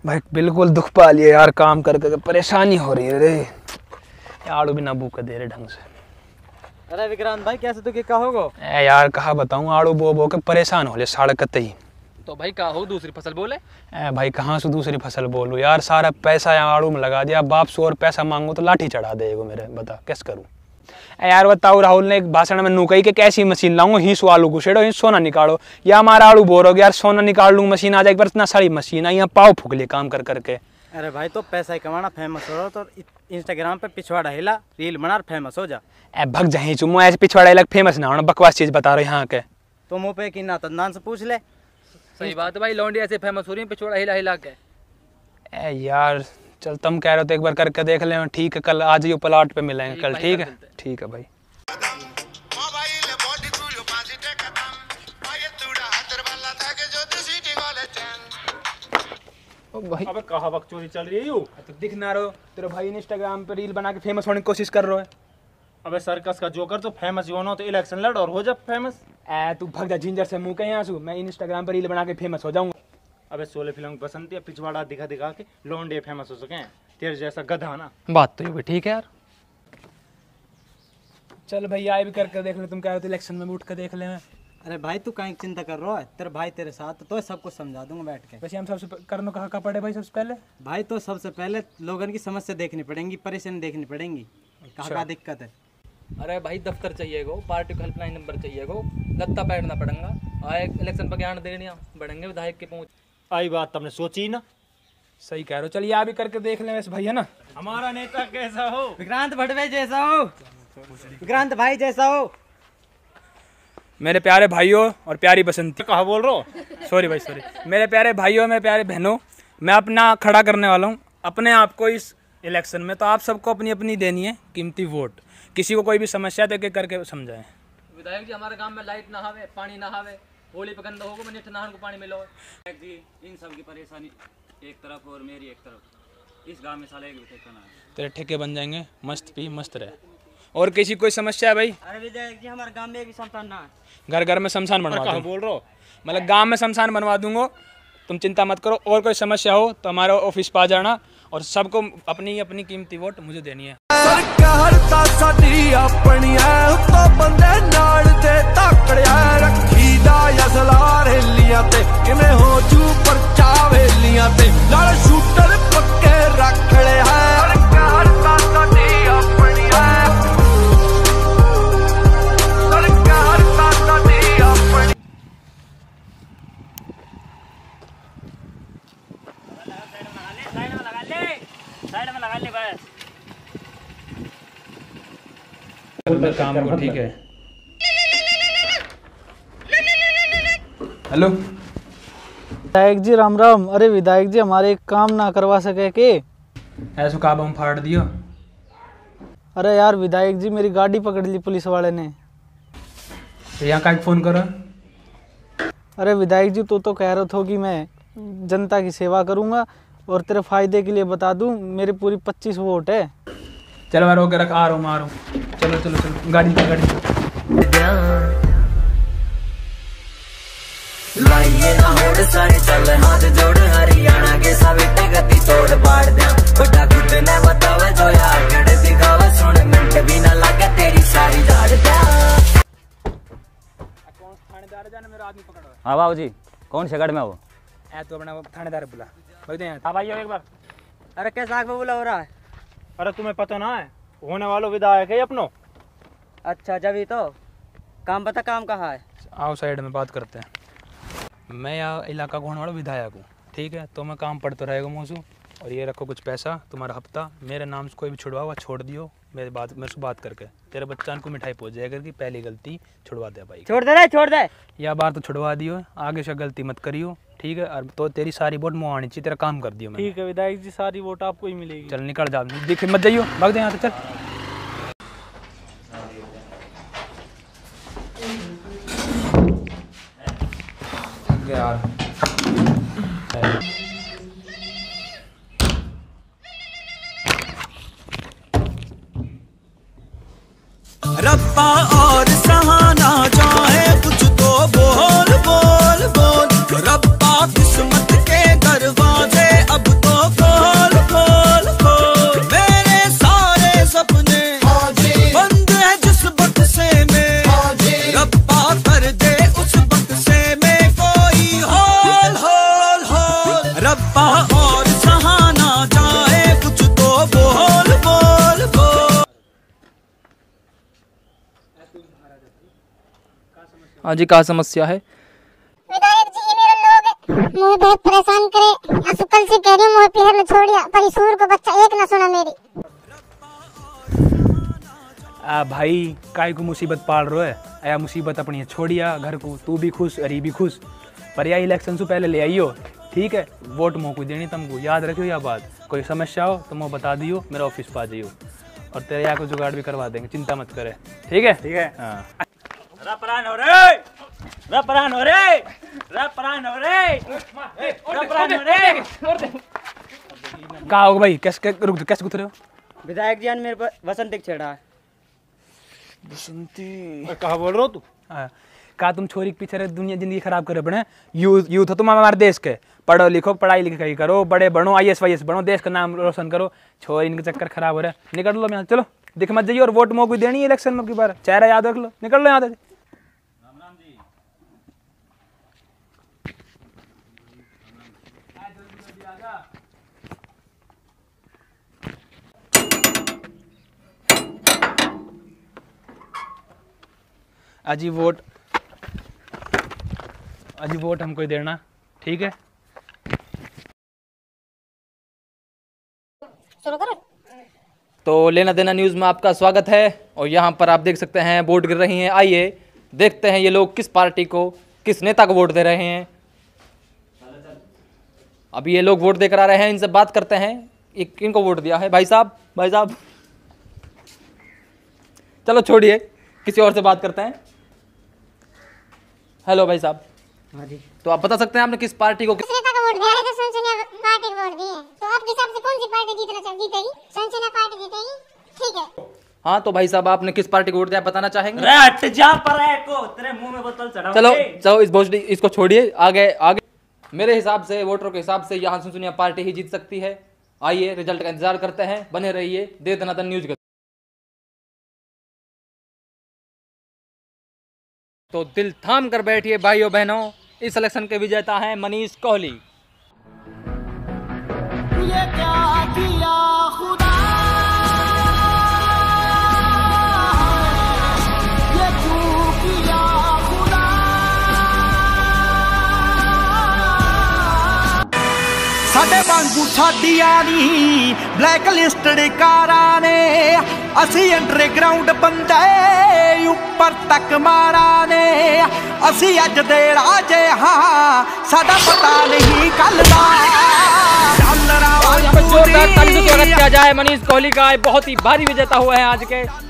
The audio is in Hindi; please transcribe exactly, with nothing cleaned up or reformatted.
भाई बिल्कुल दुख पा लिया यार, काम कर कर परेशानी हो रही है रे। आड़ू भी ना भूख दे रहे ढंग से। अरे विक्रांत भाई कैसे तू क्या होगा? ए यार कहा बताऊं, आड़ू बो बो के परेशान हो ले सड़क ही। तो भाई कहा हो दूसरी फसल बोले? ए भाई कहाँ से दूसरी फसल बोलूं यार, सारा पैसा यहाँ आड़ू में लगा दिया। बाप से और पैसा मांगू तो लाठी चढ़ा देगा मेरे, बता कैसे करूँ। यार बताओ, राहुल ने एक भाषण में नू कही कि कैसी मशीन लाऊंगा, हिस्सो आलू घुसेड़ो हिस्सो सोना निकालो। या हमारा आड़ू बोर हो गया यार, सोना निकाल लूँ मशीन आ जाएगी, पर इतना सारी मशीन आई यहाँ पाव फूक लिए काम कर करके। अरे भाई तो पैसा ही कमाना, फेमस हो रहा तो इंस्टाग्राम पे पिछवाड़ा हिला रील बना फेमस हो जा। ए भग जाही चुम्मो, ऐसे पिछवाड़ा अलग फेमस ना होना, बकवास चीज बता रहे यहाँ के। तो मुँह पे की ना तंदान से पूछ ले। सही बात है भाई, लौंडी ऐसे फेमस हो रही है पिछवाड़ा हिला हिला के। ए यार चल, तुम कह रहे हो तो एक बार करके देख ले। ठीक है, कल आज ही प्लाट पे मिलेंगे कल। ठीक है ठीक है भाई। भाई अबे कहाँ वक्त चोरी चल रही है? यू तो दिख ना रहो, तेरे भाई इंस्टाग्राम पे रील बना के फेमस होने की कोशिश कर रहे हो। अबे सर्कस का जोकर तो फेमस ही होना, तो इलेक्शन लड़ और हो जा फेमस। ए तू भग जा जिंजर से मुंह कहीं आंसू, मैं इंस्टाग्राम पे रील बना के फेमस हो जाऊंगा। अबे सोले फिल्म बसंती है, पिछवाड़ा दिखा दिखा के लौंडे फेमस हो सके हैं, तेरे जैसा गधा ना। बात तो ये भी ठीक है यार। चल भैया आए भी करके देख ले, तुम कह रहे हो तो इलेक्शन में उठ के देख ले। अरे भाई तू कहीं चिंता कर रहा है, तेरे भाई तेरे साथ, तो सब कुछ समझा दूंगा बैठ के। वैसे हम सबसे करने कहा का पड़े भाई सबसे पहले? भाई तो सबसे पहले लोगों की समस्या देखनी पड़ेगी, परेशानी देखनी पड़ेगी, कहाँ का दिक्कत है। अरे भाई दफ्तर चाहिए गो, पार्टी का हेल्पलाइन नंबर चाहिए गो, लत्ता बैठना पड़ेगा। आए इलेक्शन पर ज्ञान देने बढ़ेंगे विधायक के पहुंच। आई बात तुमने सोची ना। सही कह रहे हो, चलिए आप भी करके देख लें वैसे भैया ना। हमारा नेता कैसा हो? विक्रांत भटवे जैसा हो, विक्रांत भाई जैसा हो। मेरे प्यारे भाइयों और प्यारी बसंती। कहाँ बोल रहे हो? सॉरी भाई सॉरी। मेरे प्यारे भाइयों मेरे प्यारे बहनों, मैं अपना खड़ा करने वाला हूँ अपने आप को इस इलेक्शन में। तो आप सबको अपनी अपनी देनी है कीमती वोट। किसी को कोई भी समस्या तो एक करके समझाएं। विधायक जी हमारे गांव में लाइट ना हावे, पानी ना हावे, होली पे गंदा होगा, मैंने नहान को पानी मिलो। विधायक जी इन सब की परेशानी एक तरफ और मेरी एक तरफ, इस गांव में साले एक भी ठेका ना है। तेरे ठेके बन जाएंगे, मस्त पी मस्त रहे। और किसी कोई समस्या है भाई? अरे विधायक जी हमारे गांव में एक शमशान ना है। घर घर में शमशान बनवा कहाँ दूंगा। बोल रहे हो? मतलब गांव में शमशान बनवा दूंगा, तुम चिंता मत करो। और कोई समस्या हो तो हमारे ऑफिस पर आ जाना, और सबको अपनी अपनी कीमती वोट मुझे देनी है। सरकार ता साडी अपनी है, तो बंदे नाल ते ताकड़िया रखी दा असला रेलियां ते किवें हो जू परचा वेलियां ते नाल शूटर पक्के रख ले है। सरकार ता साडी अपनी है, सरकार ता साडी अपनी। साइड में लगा ले, साइड में लगा ले बस। काम को ठीक है। हेलो विधायक जी राम राम। अरे विधायक जी हमारे एक काम ना करवा सके के? ऐसा काम हम फाड़ दियो। अरे यार विधायक जी मेरी गाड़ी पकड़ ली पुलिस वाले ने। तो यहाँ का फोन करो। अरे विधायक जी तू तो कह रहे थे कि मैं जनता की सेवा करूंगा, और तेरे फायदे के लिए बता दूं मेरी पूरी पच्चीस वोट है। चलो मैं रोक के रख, आ रहा हूँ आ रहा हूँ। चलो चलो चलो गाड़ी पे गाड़ी लाइए ना होड़ सारे चल हाथ जोड़, हरियाणा के सभी गति तोड़ पाड़ दिया। बड़ा खुद ने बतावे जो यार कड़ दिखावे, सुन मिनट भी ना लगे तेरी सारी झाड़ दिया। कौन थानेदार जाने मेरा आदमी पकड़ो। हाँ बाबू जी कौन से गढ़ में हो? ऐ तो अपना थानेदार बुला भाई यहाँ। हाँ भाई एक बार। अरे कैसा आग में बोला हो रहा है? अरे तुम्हें पता ना है, होने वाला विधायक है अपनो। अच्छा जब ही तो काम बता, काम कहाँ है? आओ साइड में बात करते हैं। मैं यहाँ इलाका को होने वाला विधायक हूँ, ठीक है? तो मैं काम पढ़ते रहेगा मौसू, और ये रखो कुछ पैसा तुम्हारा हफ्ता, मेरे नाम से कोई भी छुड़वा हुआ छोड़ दियो। मेरे बात मेरे से बात करके तेरे बच्चा को मिठाई पहुँच जाएगा कि पहली गलती छुड़वा दे भाई। छोड़ दे रे छोड़ दे। या बार तो छुड़वा दियो, आगे से गलती मत करियो, ठीक है? और तो तेरी सारी वोट मुँह आनी चाहिए, तेरा काम कर दियो मैं। ठीक है विधायक जी सारी वोट आपको ही मिलेगी। चल निकल जा, दिख मत जाइयो, भाग दे यहाँ से चल। यार रब्बा और सहाना चाहे कुछ तो बोल बोल बोल। रब्बा किस्मत के दरवाजे अब तो हाँ जी, कहाँ समस्या है? विधायक जी, ये मेरे लोग मुझे बहुत परेशान करे। असु कल से कह रही हूँ, मुझे पीहर में छोड़िया, पर इस सूर को बच्चा एक ना सुना मेरी। आ भाई काय को मुसीबत पाल रहे है, या मुसीबत अपनी है छोड़िया घर को, तू भी खुश अरे भी खुश। पर या इलेक्शन से पहले ले आइयो, ठीक है? वोट मोको देनी तुमको, याद रखियो यह बात। कोई समस्या हो तो मैं बता दियो, मेरा ऑफिस पा जाइयो, और तेरे यहाँ को जुगाड़ भी करवा देंगे, चिंता मत करे, ठीक है? ठीक है। हाँ। रपरान हो रे, रपरान हो रे, रपरान हो रे, रपरान हो रे। कहा होगा भाई? कैसे रुक जाओ, कैसे गुथरे हो? विधायक जी ने मेरे पर वसंत एक छेड़ा है। बसंती कहा बोल रहे हो तू? हाँ। कहा तुम छोरी के पीछे रह दुनिया जिंदगी खराब करे बने। यूथ यूथ हो तुम हमारे देश के, पढ़ो लिखो, पढ़ाई लिखाई करो, बड़े बनो, आई एस वाई एस बनो, देश का नाम रोशन करो। छोरी इनके चक्कर खराब हो रहा है, निकल लो यहाँ, चलो दिख मत जाइए। और वोट मोको देनी है इलेक्शन में की बार, चेहरा याद रख लो, निकल लो यहाँ से। अजी वोट अजी वोट हमको ही देना, ठीक है? तो लेना देना न्यूज़ में आपका स्वागत है। और यहाँ पर आप देख सकते हैं वोट गिर रही हैं। आइए देखते हैं ये लोग किस पार्टी को, किस नेता को वोट दे रहे हैं। अभी ये लोग वोट देकर आ रहे हैं, इनसे बात करते हैं। एक इनको वोट दिया है भाई साहब, भाई साहब चलो छोड़िए, किसी और से बात करते हैं। हेलो भाई साहब। हाँ जी। तो आप बता सकते हैं आपने किस पार्टी को? किस नेता का वोट दिया है? तो सनसनिया पार्टी को वोट दी है। तो आपके हिसाब से कौन सी पार्टी जीतना चाहिए? जीतेगी सनसनिया पार्टी, जीतेगी, ठीक है? हाँ तो भाई साहब आपने किस पार्टी को वोट दिया बताना चाहेंगे? रे हट जा पर है को, तेरे मुंह में बोतल चढ़ाऊंगी। चलो चलो इस भोजड़ी इसको छोड़िए, आगे आगे। मेरे हिसाब से, वोटरों के हिसाब से यहाँ सुनसुनिया पार्टी ही जीत सकती है। आइए रिजल्ट का इंतजार करते हैं, बने रहिए दे दनादन न्यूज के। तो दिल थाम कर बैठिए भाइयों बहनों, इस इलेक्शन के विजेता हैं मनीष कोहली। ये क्या किया खुदा, ये क्यों किया खुदा। साडे वांगू साडियां नी ब्लैक लिस्टड कारां ने, असी अंडरग्राउंड बंदे उपर तक मारा ने। असी अज दे राजे हाँ, साडा पता नहीं कल दा। जोरदार ताली से स्वागत किया जाए मनीष कोहली का, बहुत ही भारी विजेता हुए हैं आज के।